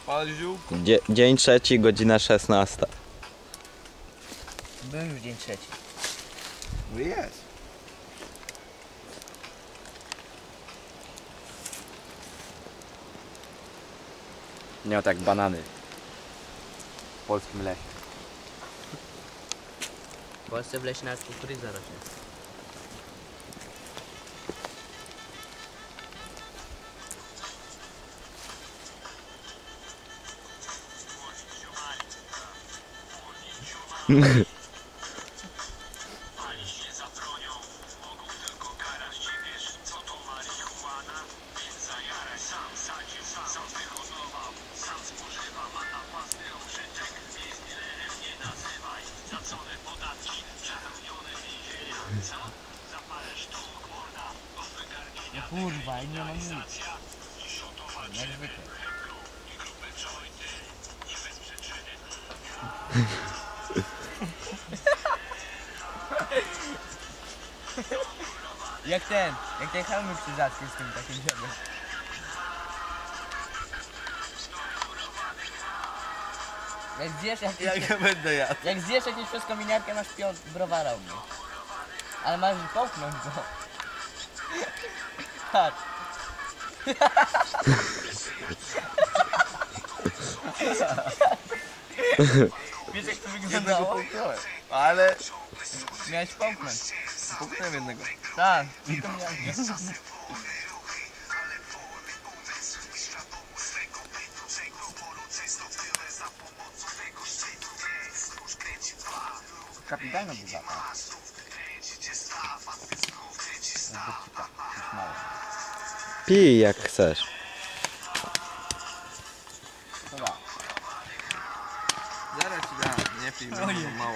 Paździółku. Dzień trzeci, godzina 16. Był już dzień trzeci. Jest. Nie, tak banany. W polskim lesie. W Polsce w lesie nawet kukurydza rośnie. No kurwa, nie mam nic. Jak zwykle. Jak ten hełmy krzyżacki z tym takim ziomem. Jak ja będę jadł. Jak zjesz jakieś przez kominiarkę, masz browara u mnie. Ale masz połknąć go. Patrz. Wiesz jak to Jednego wyglądało? połknąłem. Ale Miałeś połknąć. połknąłem jednego. Tak, kominiarkę. Kapitalna buzata. Pij jak chcesz. Dobra. Zaraz ci dam, nie pij, będzie mało.